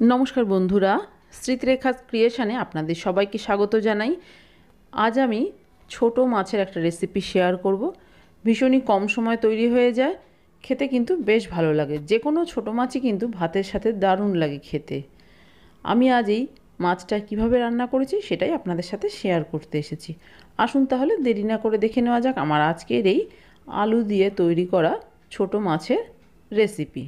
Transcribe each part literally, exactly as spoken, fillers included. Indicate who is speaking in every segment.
Speaker 1: নমস্কার বন্ধুরা, স্মৃতিরেখা ক্রিয়েশনে আপনাদের সবাইকে স্বাগত জানাই। আজ আমি ছোট মাছের একটা রেসিপি শেয়ার করব। ভীষণই কম সময় তৈরি হয়ে যায়, খেতে কিন্তু বেশ ভালো লাগে। যে কোনো ছোটো মাছই কিন্তু ভাতের সাথে দারুণ লাগে খেতে। আমি আজ এই মাছটা কীভাবে রান্না করেছি সেটাই আপনাদের সাথে শেয়ার করতে এসেছি। আসুন তাহলে দেরি না করে দেখে নেওয়া যাক আমার আজকের এই আলু দিয়ে তৈরি করা ছোট মাছের রেসিপি।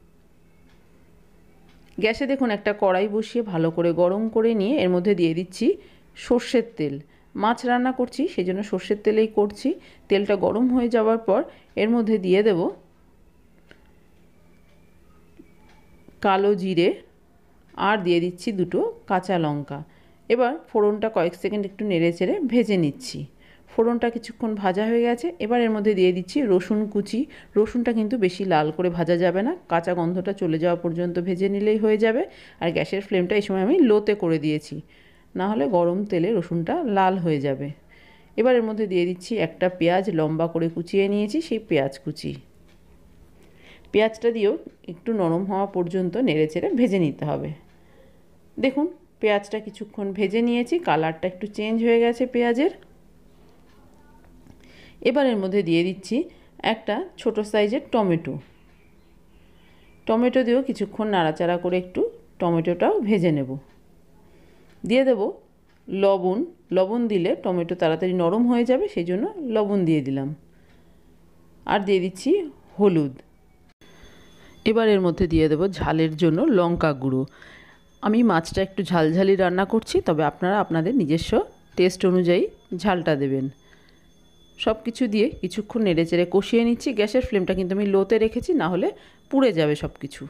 Speaker 1: গ্যাসে দেখুন একটা কড়াই বসিয়ে ভালো করে গরম করে নিয়ে এর মধ্যে দিয়ে দিচ্ছি সর্ষের তেল। মাছ রান্না করছি সেই জন্য সর্ষের তেলেই করছি। তেলটা গরম হয়ে যাওয়ার পর এর মধ্যে দিয়ে দেব কালো জিরে আর দিয়ে দিচ্ছি দুটো কাঁচা লঙ্কা। এবার ফোড়নটা কয়েক সেকেন্ড একটু নেড়ে চেড়ে ভেজে নিচ্ছি। ফোড়নটা কিছুক্ষণ ভাজা হয়ে গেছে, এবার এর মধ্যে দিয়ে দিচ্ছি রসুন কুচি। রসুনটা কিন্তু বেশি লাল করে ভাজা যাবে না, কাঁচা গন্ধটা চলে যাওয়া পর্যন্ত ভেজে নিলেই হয়ে যাবে। আর গ্যাসের ফ্লেমটা এই সময় আমি লোতে করে দিয়েছি, না হলে গরম তেলে রসুনটা লাল হয়ে যাবে। এবার এর মধ্যে দিয়ে দিচ্ছি একটা পেঁয়াজ লম্বা করে কুচিয়ে নিয়েছি, সেই পেঁয়াজ কুচি। পেঁয়াজটা দিয়েও একটু নরম হওয়া পর্যন্ত নেড়ে চেড়ে ভেজে নিতে হবে। দেখুন পেঁয়াজটা কিছুক্ষণ ভেজে নিয়েছি, কালারটা একটু চেঞ্জ হয়ে গেছে পেঁয়াজের। এবার এর মধ্যে দিয়ে দিচ্ছি একটা ছোট সাইজের টমেটো। টমেটো দিয়েও কিছুক্ষণ নাড়াচাড়া করে একটু টমেটোটাও ভেজে নেব। দিয়ে দেব লবণ। লবণ দিলে টমেটো তাড়াতাড়ি নরম হয়ে যাবে, সেই জন্য লবণ দিয়ে দিলাম। আর দিয়ে দিচ্ছি হলুদ। এবার এর মধ্যে দিয়ে দেব ঝালের জন্য লঙ্কা গুঁড়ো। আমি মাছটা একটু ঝালঝালি রান্না করছি, তবে আপনারা আপনাদের নিজস্ব টেস্ট অনুযায়ী ঝালটা দেবেন। সব কিছু দিয়ে কিছুক্ষণ নেড়ে চেড়ে কষিয়ে নিচ্ছি। গ্যাসের ফ্লেমটা কিন্তু আমি লোতে রেখেছি, না হলে পুড়ে যাবে সব কিছু।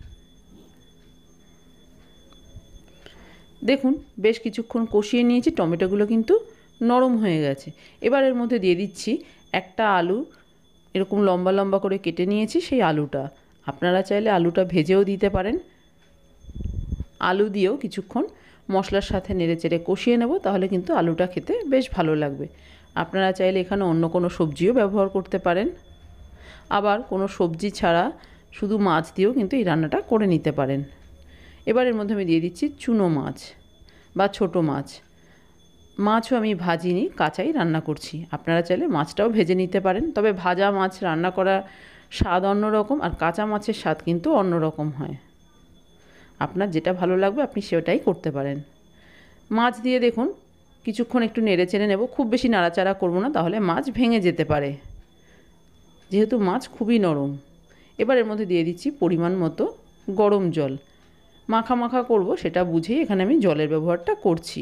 Speaker 1: দেখুন বেশ কিছুক্ষণ কষিয়ে নিয়েছি, টমেটোগুলো কিন্তু নরম হয়ে গেছে। এবার এর মধ্যে দিয়ে দিচ্ছি একটা আলু, এরকম লম্বা লম্বা করে কেটে নিয়েছি সেই আলুটা। আপনারা চাইলে আলুটা ভেজেও দিতে পারেন। আলু দিয়েও কিছুক্ষণ মশলার সাথে নেড়ে চেড়ে কষিয়ে নেব, তাহলে কিন্তু আলুটা খেতে বেশ ভালো লাগবে। আপনারা চাইলে এখানে অন্য কোনো সবজিও ব্যবহার করতে পারেন, আবার কোনো সবজি ছাড়া শুধু মাছ দিয়েও কিন্তু এই রান্নাটা করে নিতে পারেন। এবার এর মধ্যে আমি দিয়ে দিচ্ছি চুনো মাছ বা ছোট মাছ। মাছও আমি ভাজিনি, কাঁচাই রান্না করছি। আপনারা চাইলে মাছটাও ভেজে নিতে পারেন, তবে ভাজা মাছ রান্না করা স্বাদ অন্যরকম, আর কাঁচা মাছের স্বাদ কিন্তু অন্যরকম হয়। আপনার যেটা ভালো লাগবে আপনি সেটাই করতে পারেন। মাছ দিয়ে দেখুন কিছুক্ষণ একটু নেড়ে চেড়ে নেব। খুব বেশি নাড়াচাড়া করব না, তাহলে মাছ ভেঙে যেতে পারে, যেহেতু মাছ খুবই নরম। এবার এর মধ্যে দিয়ে দিচ্ছি পরিমাণ মতো গরম জল। মাখা মাখা করব সেটা বুঝেই এখানে আমি জলের ব্যবহারটা করছি।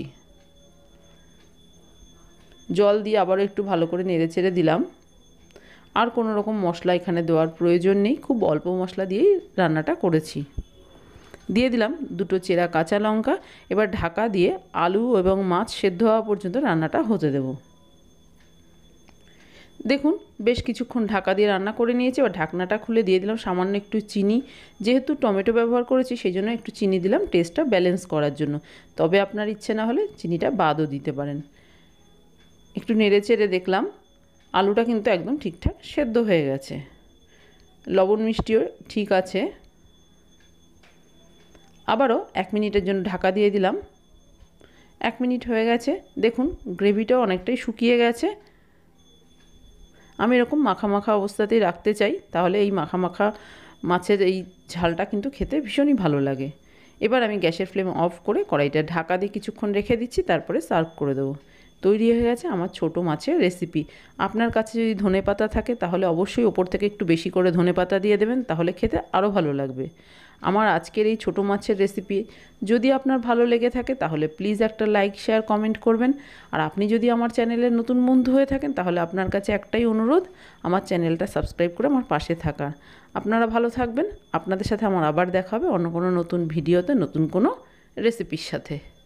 Speaker 1: জল দিয়ে আবারও একটু ভালো করে নেড়ে চেড়ে দিলাম। আর কোনো রকম মশলা এখানে দেওয়ার প্রয়োজন নেই, খুব অল্প মশলা দিয়েই রান্নাটা করেছি। দিয়ে দিলাম দুটো চেরা কাঁচা লঙ্কা। এবার ঢাকা দিয়ে আলু এবং মাছ সেদ্ধ হওয়া পর্যন্ত রান্নাটা হতে দেব। দেখুন বেশ কিছুক্ষণ ঢাকা দিয়ে রান্না করে নিয়েছি। এবার ঢাকনাটা খুলে দিয়ে দিলাম সামান্য একটু চিনি। যেহেতু টমেটো ব্যবহার করেছি সেই জন্য একটু চিনি দিলাম টেস্টটা ব্যালেন্স করার জন্য, তবে আপনার ইচ্ছে না হলে চিনিটা বাদও দিতে পারেন। একটু নেড়ে চেড়ে দেখলাম আলুটা কিন্তু একদম ঠিকঠাক সেদ্ধ হয়ে গেছে, লবণ মিষ্টিও ঠিক আছে। আবারও এক মিনিটের জন্য ঢাকা দিয়ে দিলাম। এক মিনিট হয়ে গেছে, দেখুন গ্রেভিটাও অনেকটাই শুকিয়ে গেছে। আমি এরকম মাখা মাখা অবস্থাতেই রাখতে চাই, তাহলে এই মাখা মাখা মাছের এই ঝালটা কিন্তু খেতে ভীষণই ভালো লাগে। এবার আমি গ্যাসের ফ্লেম অফ করে কড়াইটা ঢাকা দিয়ে কিছুক্ষণ রেখে দিচ্ছি, তারপরে সার্ভ করে দেবো। তৈরি হয়ে গেছে আমার ছোট মাছের রেসিপি। আপনার কাছে যদি ধনেপাতা থাকে তাহলে অবশ্যই ওপর থেকে একটু বেশি করে ধনেপাতা দিয়ে দেবেন, তাহলে খেতে আরও ভালো লাগবে। আমার আজকের এই ছোট মাছের রেসিপি যদি আপনার ভালো লেগে থাকে তাহলে প্লিজ একটা লাইক শেয়ার কমেন্ট করবেন। আর আপনি যদি আমার চ্যানেলের নতুন বন্ধু হয়ে থাকেন তাহলে আপনার কাছে একটাই অনুরোধ, আমার চ্যানেলটা সাবস্ক্রাইব করে আমার পাশে থাকার। আপনারা ভালো থাকবেন। আপনাদের সাথে আমার আবার দেখা হবে অন্য কোনো নতুন ভিডিওতে নতুন কোনো রেসিপির সাথে।